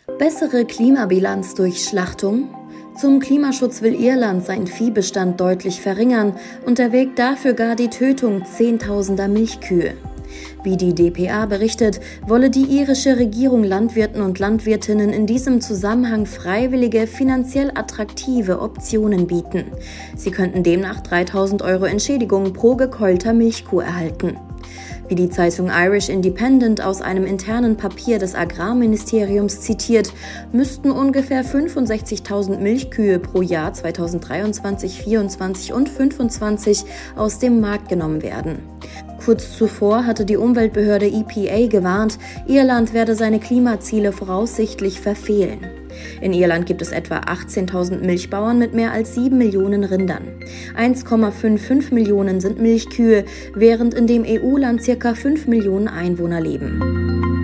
Bessere Klimabilanz durch Schlachtung? Zum Klimaschutz will Irland seinen Viehbestand deutlich verringern und erwägt dafür gar die Tötung Zehntausender Milchkühe. Wie die dpa berichtet, wolle die irische Regierung Landwirten und Landwirtinnen in diesem Zusammenhang freiwillige, finanziell attraktive Optionen bieten. Sie könnten demnach 3.000 € Entschädigung pro gekeulter Milchkuh erhalten. Wie die Zeitung Irish Independent aus einem internen Papier des Agrarministeriums zitiert, müssten ungefähr 65.000 Milchkühe pro Jahr 2023, 2024 und 2025 aus dem Markt genommen werden. Kurz zuvor hatte die Umweltbehörde EPA gewarnt, Irland werde seine Klimaziele voraussichtlich verfehlen. In Irland gibt es etwa 18.000 Milchbauern mit mehr als 7 Millionen Rindern. 1,55 Millionen sind Milchkühe, während in dem EU-Land ca. 5 Millionen Einwohner leben.